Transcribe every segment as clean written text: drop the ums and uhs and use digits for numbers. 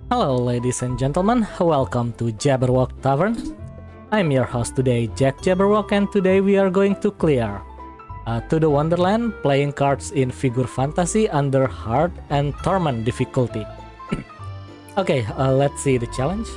Hello ladies and gentlemen, welcome to Jabberwock Tavern. I'm your host today, Jack Jabberwock, and today we are going to clear To the Wonderland, playing cards in Figure Fantasy under Hard and Torment difficulty. Okay, let's see the challenge.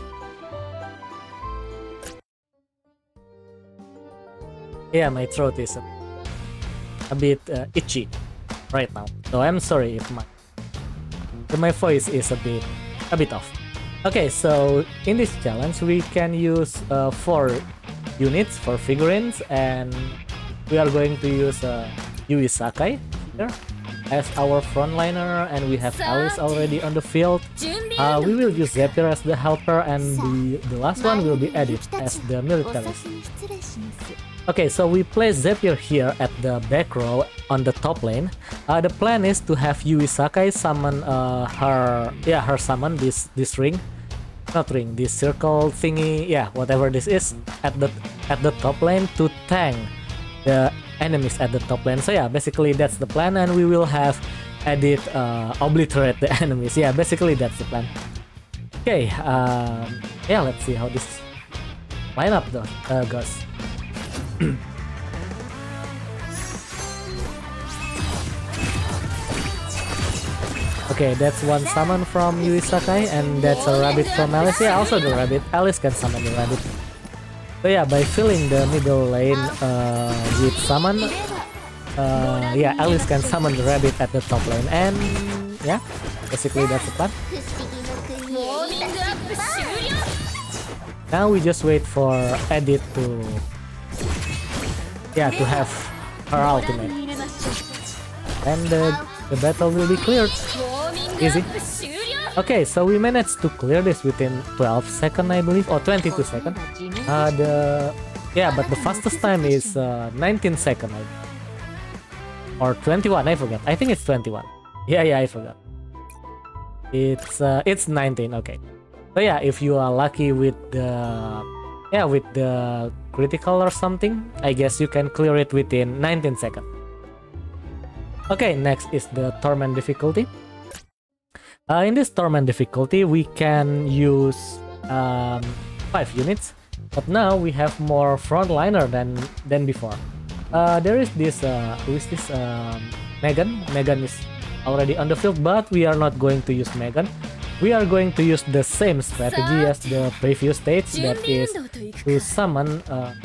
Yeah, my throat is a bit itchy right now, so I'm sorry if my voice is a bit off. Okay, so in this challenge we can use 4 units for figurines, and we are going to use Yui Sakai here as our frontliner, and we have Alice already on the field. We will use Zephyr as the helper, and the last one will be Edith as the militarist. Okay, so we place Zephyr here at the back row on the top lane. The plan is to have Yui Sakai summon her summon this this circle thingy, whatever this is at the top lane to tank the enemies at the top lane. So yeah, basically that's the plan, and we will have Edith obliterate the enemies. Yeah, basically that's the plan. Okay, yeah, let's see how this lineup goes. Okay, that's one summon from Yui Sakai, and that's a rabbit from Alice. Yeah, also the rabbit. Alice can summon the rabbit. So yeah, by filling the middle lane with summon, yeah, Alice can summon the rabbit at the top lane, and yeah, basically that's the plan. Now we just wait for Edith to have her ultimate, and the battle will be cleared. Easy. Okay, so we managed to clear this within 12 seconds, I believe, or 22 seconds. But the fastest time is 19 seconds, or 21. I forgot. I think it's 21. Yeah, I forgot. It's 19. Okay. So yeah, if you are lucky with the critical or something, I guess you can clear it within 19 seconds. Okay, next is the Torment difficulty. In this Torment difficulty, we can use 5 units, but now we have more frontliner than before. There is this, who is this? Megan. Megan is already on the field, but we are not going to use Megan. We are going to use the same strategy as the previous stage, that is to summon,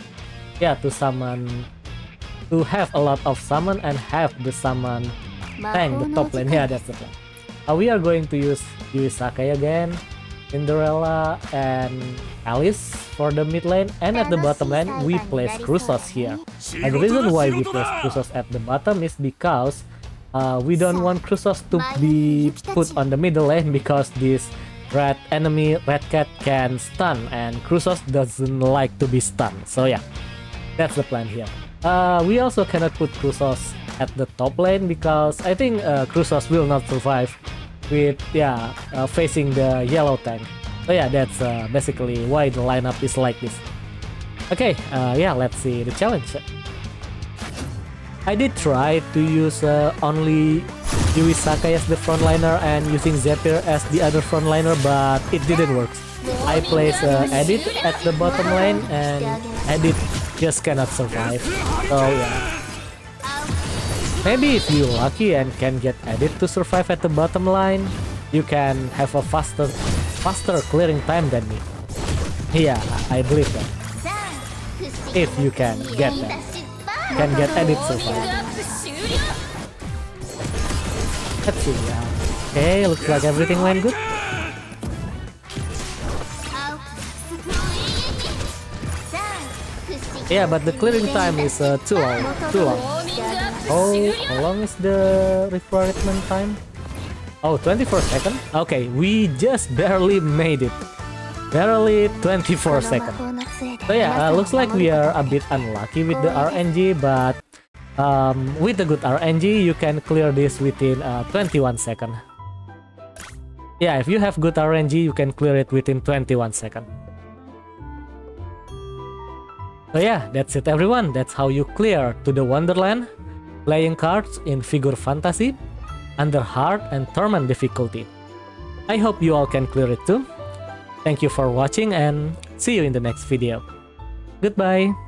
to have a lot of summon and have the summon tank the top lane. Yeah, that's the plan. We are going to use Yui Sakai again, Cinderella, and Alice for the mid lane, and at the bottom lane we place Krusos here. And the reason why we place Krusos at the bottom is because we don't want Krusos to be put on the middle lane, because this red cat can stun, and Krusos doesn't like to be stunned. So yeah, that's the plan here. We also cannot put Krusos at the top lane, because I think Krusos will not survive with facing the yellow tank. So yeah, that's basically why the lineup is like this. Okay, yeah, let's see the challenge. I did try to use only Yui Sakai as the frontliner and using Zephyr as the other frontliner, but it didn't work. I placed Edith at the bottom lane, and Edith just cannot survive. So yeah, maybe if you're lucky and can get Edith to survive at the bottom line, you can have a faster clearing time than me. Yeah, I believe that. If you can get that, can get Edith survive. Let's see. Okay, looks like everything went good. Yeah, but the clearing time is too long. Oh, how long is the refreshment time? Oh, 24 seconds? Okay, we just barely made it. Barely 24 seconds. So yeah, looks like we are a bit unlucky with the RNG, but with the good RNG, you can clear this within 21 seconds. Yeah, if you have good RNG, you can clear it within 21 seconds. So yeah, that's it everyone. That's how you clear To the Wonderland, playing cards in Figure Fantasy under Hard and Torment difficulty. I hope you all can clear it too. Thank you for watching and see you in the next video. Goodbye!